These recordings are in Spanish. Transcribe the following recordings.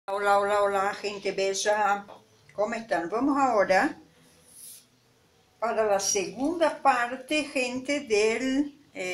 Hola, hola, hola, gente bella. ¿Cómo están? Vamos ahora para la segunda parte, gente, del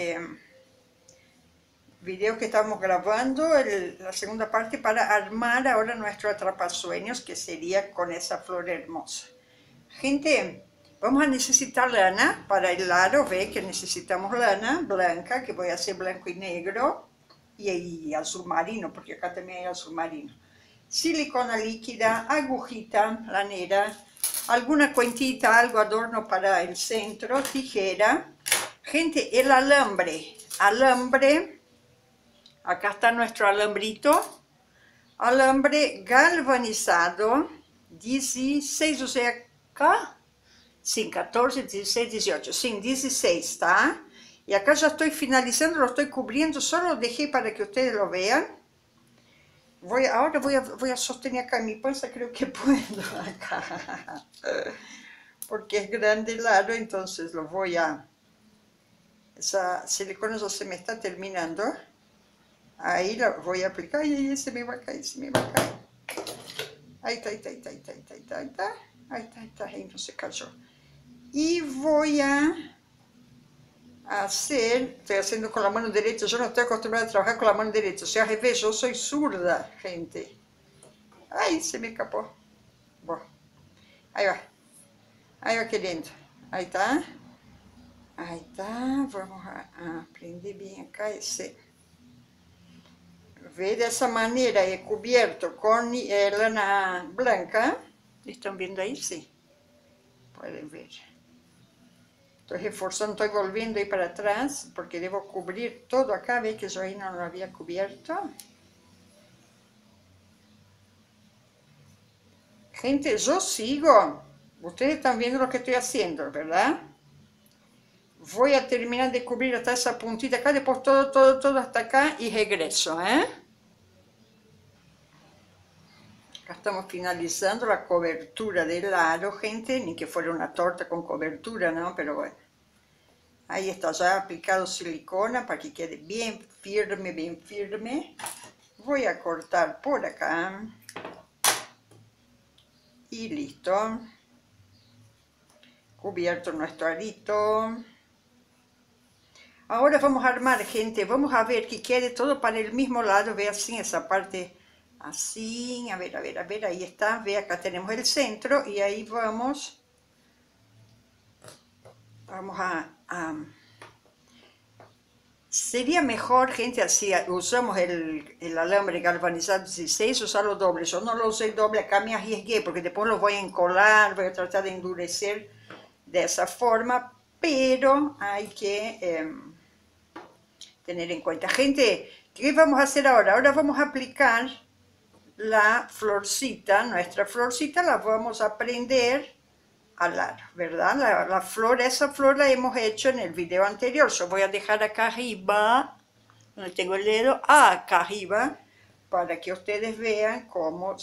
video que estamos grabando, la segunda parte para armar ahora nuestro atrapasueños, que sería con esa flor hermosa. Gente, vamos a necesitar lana para el aro, ve que necesitamos lana blanca, que voy a hacer blanco y negro, y azul marino, porque acá también hay azul marino. Silicona líquida, agujita lanera, alguna cuentita, algo adorno para el centro, tijera. Gente, el alambre, acá está nuestro alambrito, alambre galvanizado, 16, o sea, acá, sim, 14, 16, 18, sim, 16, tá? Y acá ya estoy finalizando, lo estoy cubriendo, solo lo dejé para que ustedes lo vean. Ahora voy a sostener acá mi panza, creo que puedo acá, porque es grande el aro, entonces lo voy a... Esa silicona ya se me está terminando, ahí la voy a aplicar, y se me va a caer, se me va a caer. Ahí está, ahí está, ahí está, ahí está, ahí está, ahí está, ahí está, ahí está, ahí no se cayó. Y voy a hacer, estoy haciendo con la mano derecha, yo no estoy acostumbrada a trabajar con la mano derecha, o sea, al revés, yo soy zurda, gente. Ay, se me escapó. Bueno, ahí va queriendo, ahí está, vamos a prender bien acá ese. Ve, de esa manera he cubierto con lana blanca, ¿están viendo ahí? Sí, pueden ver. Estoy reforzando, estoy volviendo ahí para atrás, porque debo cubrir todo acá, ve que yo ahí no lo había cubierto. Gente, yo sigo, ustedes están viendo lo que estoy haciendo, ¿verdad? Voy a terminar de cubrir hasta esa puntita acá, después todo hasta acá y regreso, ¿eh? Acá estamos finalizando la cobertura del aro, gente, ni que fuera una torta con cobertura, ¿no? Pero bueno. Ahí está ya aplicado silicona para que quede bien firme, bien firme. Voy a cortar por acá. Y listo. Cubierto nuestro arito. Ahora vamos a armar, gente. Vamos a ver que quede todo para el mismo lado. Ve así esa parte. Así. A ver, a ver, a ver. Ahí está. Ve, acá tenemos el centro. Y ahí vamos. Vamos sería mejor, gente, así usamos el alambre galvanizado 16, usarlo doble. Yo no lo usé doble, acá me arriesgué porque después lo voy a encolar, voy a tratar de endurecer de esa forma, pero hay que tener en cuenta. Gente, ¿qué vamos a hacer ahora? Ahora vamos a aplicar la florcita, nuestra florcita la vamos a prender al aro, ¿verdad? La flor, esa flor la hemos hecho en el video anterior. Yo voy a dejar acá arriba, donde tengo el dedo, acá arriba, para que ustedes vean cómo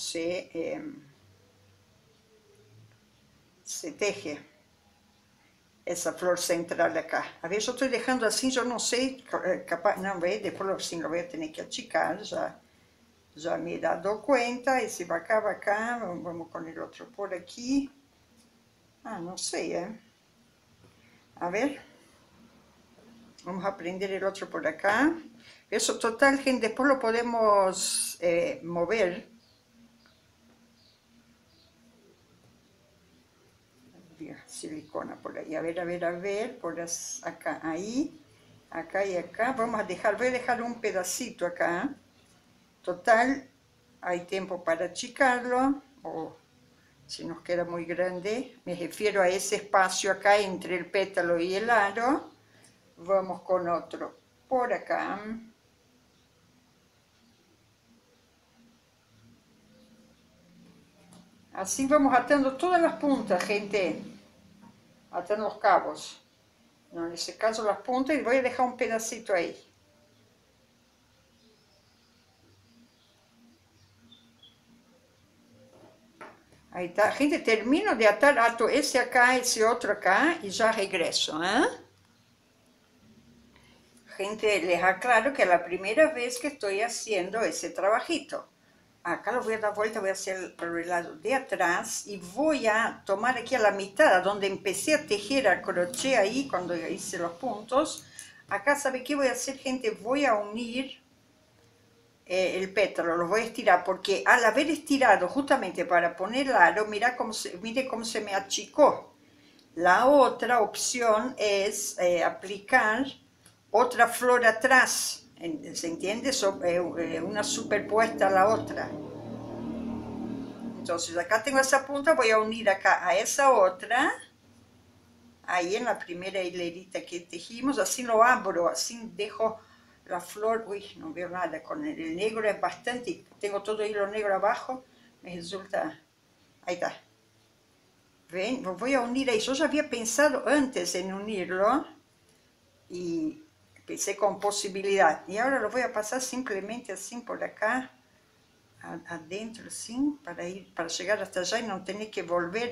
se teje esa flor central de acá. A ver, yo estoy dejando así, yo no sé, capaz, no, ve, después sí lo voy a tener que achicar, ya me he dado cuenta, y si va acá, vamos con el otro por aquí. Ah, no sé, a ver, vamos a prender el otro por acá. Eso total, gente, después lo podemos mover. Silicona por ahí, a ver, a ver, a ver, por acá, ahí, acá y acá. Vamos a dejar, voy a dejar un pedacito acá. Total, hay tiempo para achicarlo, o si nos queda muy grande, me refiero a ese espacio acá entre el pétalo y el aro. Vamos con otro por acá. Así vamos atando todas las puntas, gente. Atando los cabos. No, en ese caso las puntas, y voy a dejar un pedacito ahí. Ahí está. Gente, termino de ato ese acá, ese otro acá, y ya regreso, ¿eh? Gente, les aclaro que es la primera vez que estoy haciendo ese trabajito. Acá lo voy a dar vuelta, voy a hacer por el lado de atrás y voy a tomar aquí a la mitad, donde empecé a tejer a crochet ahí, cuando hice los puntos. Acá, ¿sabe qué voy a hacer, gente? Voy a unir el pétalo, lo voy a estirar, porque al haber estirado justamente para poner el aro, mire cómo se me achicó. La otra opción es aplicar otra flor atrás, ¿se entiende? Una superpuesta a la otra. Entonces acá tengo esa punta, voy a unir acá a esa otra, ahí en la primera hilerita que tejimos, así lo abro, así dejo la flor. Uy, no veo nada, con el negro es bastante, tengo todo hilo negro abajo, me resulta, ahí está. ¿Ven? Lo voy a unir ahí, yo ya había pensado antes en unirlo, y pensé con posibilidad, y ahora lo voy a pasar simplemente así por acá, adentro, así, para llegar hasta allá y no tener que volver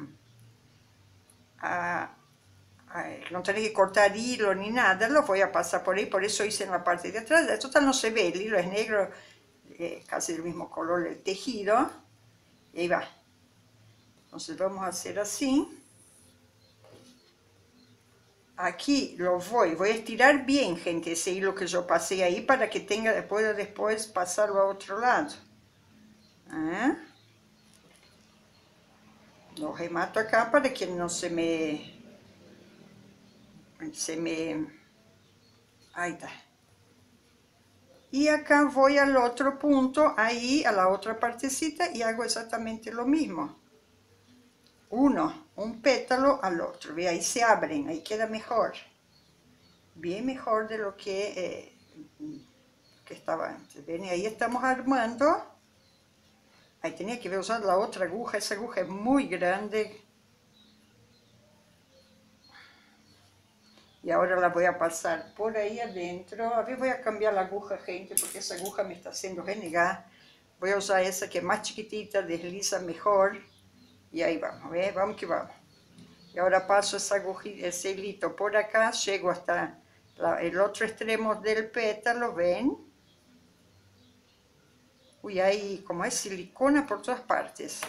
no tener que cortar hilo ni nada. Lo voy a pasar por ahí, por eso hice en la parte de atrás. De total no se ve, el hilo es negro, casi del mismo color del tejido, y ahí va. Entonces vamos a hacer así. Aquí lo voy a estirar bien, gente, ese hilo que yo pasé ahí, para que pueda después pasarlo a otro lado. Lo remato acá para que no se me... Ahí está. Y acá voy al otro punto, ahí a la otra partecita, y hago exactamente lo mismo. Un pétalo al otro, ve, ahí se abren, ahí queda mejor. Bien mejor de lo que estaba antes. Ven, y ahí estamos armando. Ahí tenía que usar la otra aguja, esa aguja es muy grande. Y ahora la voy a pasar por ahí adentro. A ver, voy a cambiar la aguja, gente, porque esa aguja me está haciendo renegar. Voy a usar esa que es más chiquitita, desliza mejor. Y ahí vamos, ¿ves? Vamos que vamos. Y ahora paso esa agujita, ese hilito por acá, llego hasta el otro extremo del pétalo, ¿ven? Uy, ahí como hay silicona por todas partes.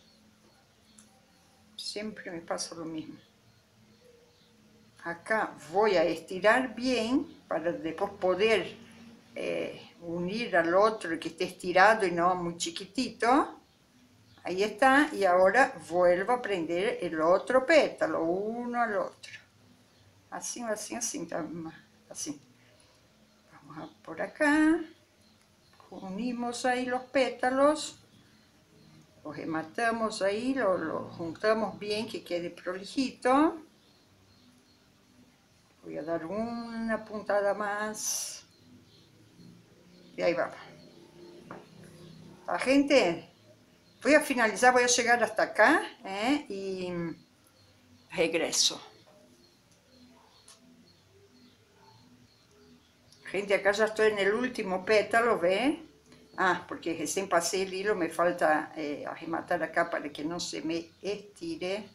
Siempre me pasa lo mismo. Acá voy a estirar bien para después poder unir al otro que esté estirado y no muy chiquitito. Ahí está, y ahora vuelvo a prender el otro pétalo, uno al otro. Así, así, así, así. Vamos por acá, unimos ahí los pétalos, los rematamos ahí, lo juntamos bien que quede prolijito. Voy a dar una puntada más. Y ahí va. La gente, voy a finalizar, voy a llegar hasta acá y regreso. Gente, acá ya estoy en el último pétalo, ¿ve? Porque recién pasé el hilo, me falta rematar acá para que no se me estire.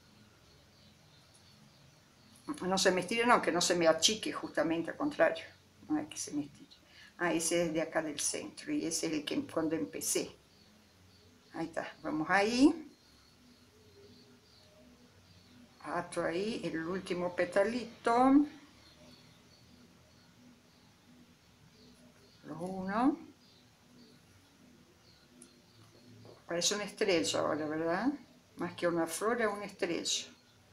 No se me estire, no, que no se me achique, justamente al contrario. No es que se me estire. Ese es de acá del centro y ese es el que cuando empecé. Ahí está, vamos ahí. Ato ahí el último petalito. Uno. Parece una estrella ahora, ¿verdad? Más que una flor, es una estrella.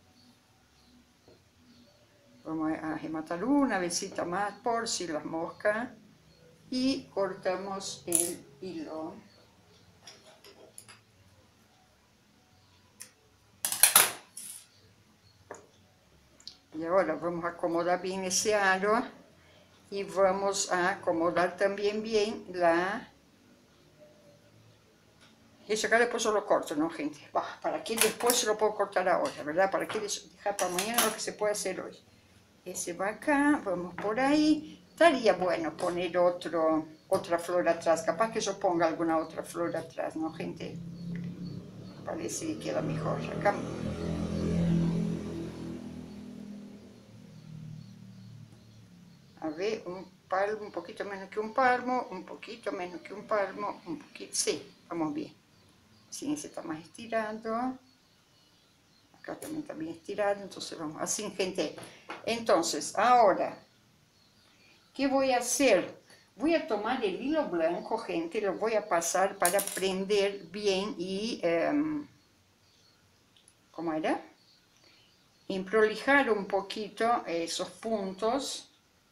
Vamos a rematar una vecita más por si las moscas. Y cortamos el hilo. Y ahora vamos a acomodar bien ese aro y vamos a acomodar también bien la... Eso acá después yo lo corto, ¿no, gente? ¿Para qué después se lo puedo cortar ahora, verdad? ¿Para qué dejar para mañana lo que se puede hacer hoy? Ese va acá, vamos por ahí. Estaría bueno poner otra flor atrás. Capaz que yo ponga alguna otra flor atrás, ¿no, gente? Parece que queda mejor. Acá. A ver, palmo, un poquito menos que un palmo, un poquito menos que un palmo, un poquito, sí, vamos bien. Sí, ese está más estirado. Acá también está bien estirado, entonces vamos así, gente. Entonces, ahora, ¿qué voy a hacer? Voy a tomar el hilo blanco, gente, lo voy a pasar para prender bien y, ¿cómo era? Emprolijar un poquito esos puntos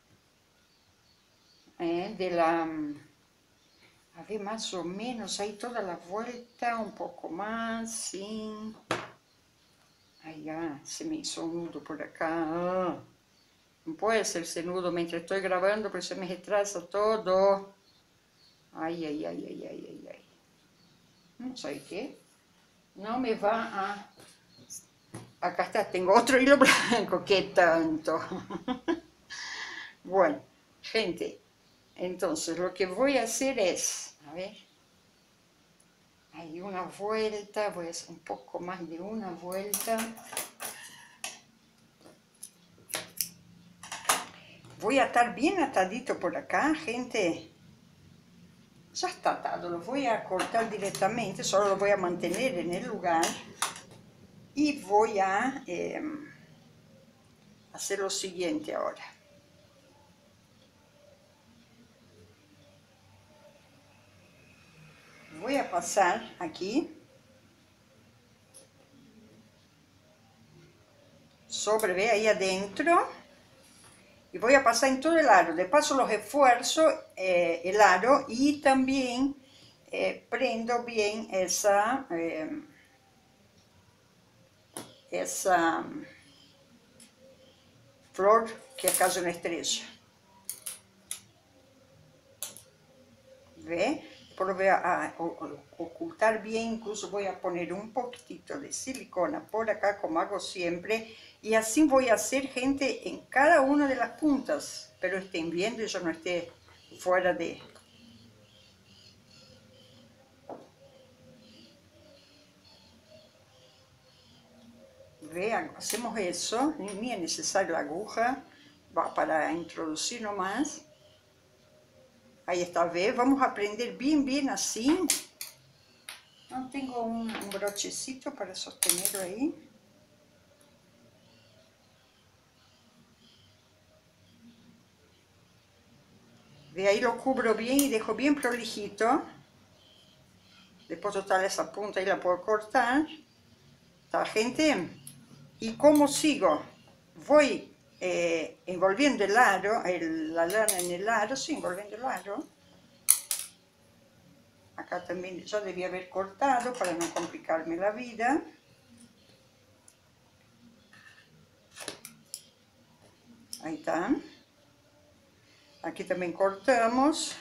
de la... A ver, más o menos, ahí toda la vuelta, un poco más, sí. Ahí ya, se me hizo un nudo por acá. No puede hacerse nudo mientras estoy grabando, pero se me retrasa todo. Ay, ay, ay, ay, ay, ay, ay. No sé qué. No me va a... Acá está, tengo otro hilo blanco, qué tanto. Bueno, gente, entonces lo que voy a hacer es, a ver, hay una vuelta, voy a hacer un poco más de una vuelta. Voy a atar bien atadito por acá, gente. Ya está atado, lo voy a cortar directamente, solo lo voy a mantener en el lugar. Y voy a hacer lo siguiente ahora. Voy a pasar aquí sobre, ve ahí adentro, y voy a pasar en todo el aro. De paso los esfuerzo el aro y también prendo bien esa flor que acá es una estrella. ¿Ve? Después lo voy a ocultar bien, incluso voy a poner un poquitito de silicona por acá, como hago siempre, y así voy a hacer, gente, en cada una de las puntas, pero estén viendo y yo no esté fuera de... Vean, hacemos eso, ni es necesaria la aguja, va para introducir nomás. Ahí está, ve, vamos a prender bien así. No tengo un brochecito para sostenerlo ahí. De ahí lo cubro bien y dejo bien prolijito. Después total esa punta ahí la puedo cortar. ¿Está, gente? ¿Y cómo sigo? Voy envolviendo el aro, la lana en el aro, sí, envolviendo el aro. Acá también ya debía haber cortado para no complicarme la vida. Ahí está. Aquí también cortamos.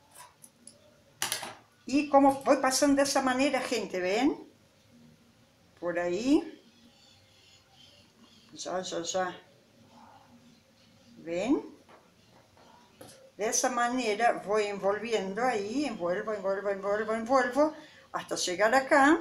Y como voy pasando de esa manera, gente, ¿ven? Por ahí. Ya. ¿Ven? De esa manera voy envolviendo ahí, envuelvo, hasta llegar acá.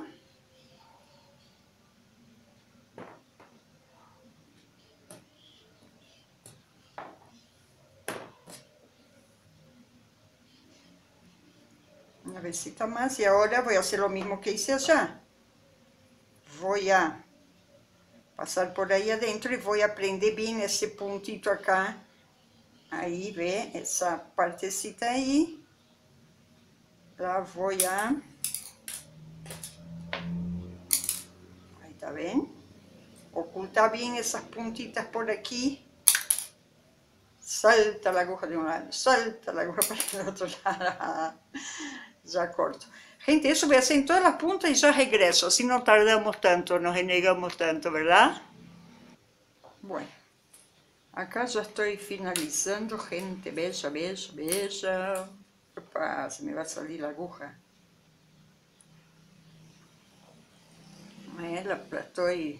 Una vecita más y ahora voy a hacer lo mismo que hice allá. Voy a pasar por ahí adentro y voy a prender bien ese puntito acá. Ahí, ve, esa partecita ahí. La voy a... Ahí está, ¿ven? Oculta bien esas puntitas por aquí. Salta la aguja de un lado, salta la aguja para el otro lado. Ya corto. Gente, eso voy a hacer en todas las puntas y ya regreso. Así no tardamos tanto, nos renegamos tanto, ¿verdad? Bueno, acá ya estoy finalizando, gente. Bella. Opa, se me va a salir la aguja. La estoy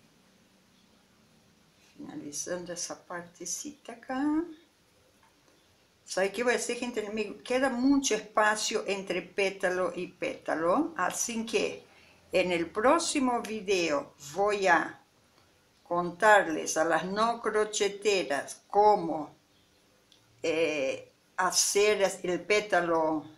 finalizando esa partecita acá. ¿Sabe qué voy a hacer, gente? Me queda mucho espacio entre pétalo y pétalo, así que en el próximo video voy a contarles a las no crocheteras cómo hacer el pétalo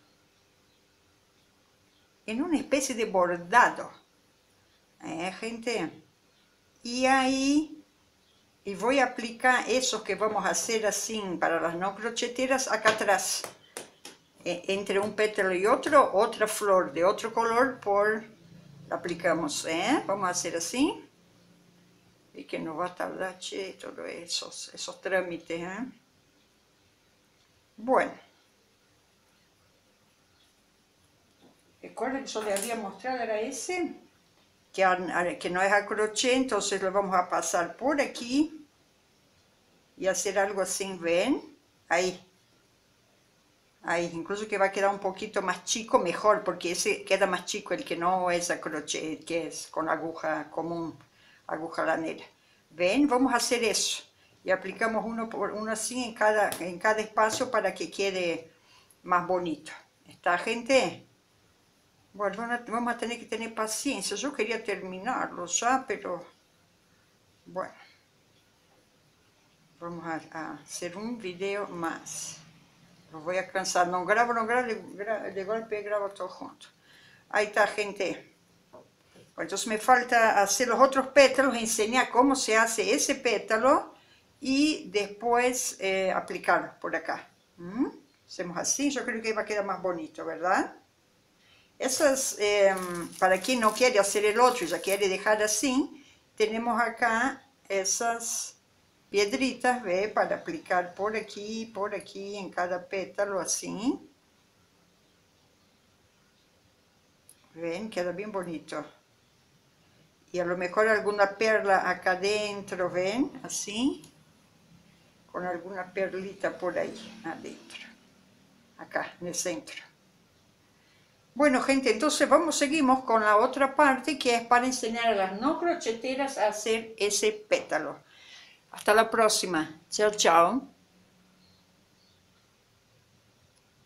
en una especie de bordado, gente. Y ahí voy a aplicar esos que vamos a hacer así para las no crocheteras acá atrás. Entre un pétalo y otro, otra flor de otro color la aplicamos, vamos a hacer así. Y que nos va a tardar, che, todos esos trámites, Bueno. Recuerden que yo les había mostrado, era ese, que no es a crochet, entonces lo vamos a pasar por aquí y hacer algo así, ¿ven? Ahí, incluso que va a quedar un poquito más chico, mejor, porque ese queda más chico, el que no es a crochet, que es con aguja común, aguja lanera. ¿Ven? Vamos a hacer eso, y aplicamos uno por uno así en cada espacio para que quede más bonito. ¿Está, gente? Bueno, vamos a tener que tener paciencia. Yo quería terminarlo ya, pero bueno, vamos a hacer un video más. Lo voy a cansar, no grabo, de golpe grabo todo junto. Ahí está, gente. Bueno, entonces me falta hacer los otros pétalos, enseñar cómo se hace ese pétalo y después aplicarlo por acá. Hacemos así, yo creo que va a quedar más bonito, ¿verdad? Esas, para quien no quiere hacer el otro y ya quiere dejar así, tenemos acá esas piedritas, ¿ve? Para aplicar por aquí, en cada pétalo, así. ¿Ven? Queda bien bonito. Y a lo mejor alguna perla acá adentro, ¿ven? Así. Con alguna perlita por ahí, adentro. Acá, en el centro. Bueno, gente, entonces seguimos con la otra parte, que es para enseñar a las no crocheteras a hacer ese pétalo. Hasta la próxima. Chao, chao.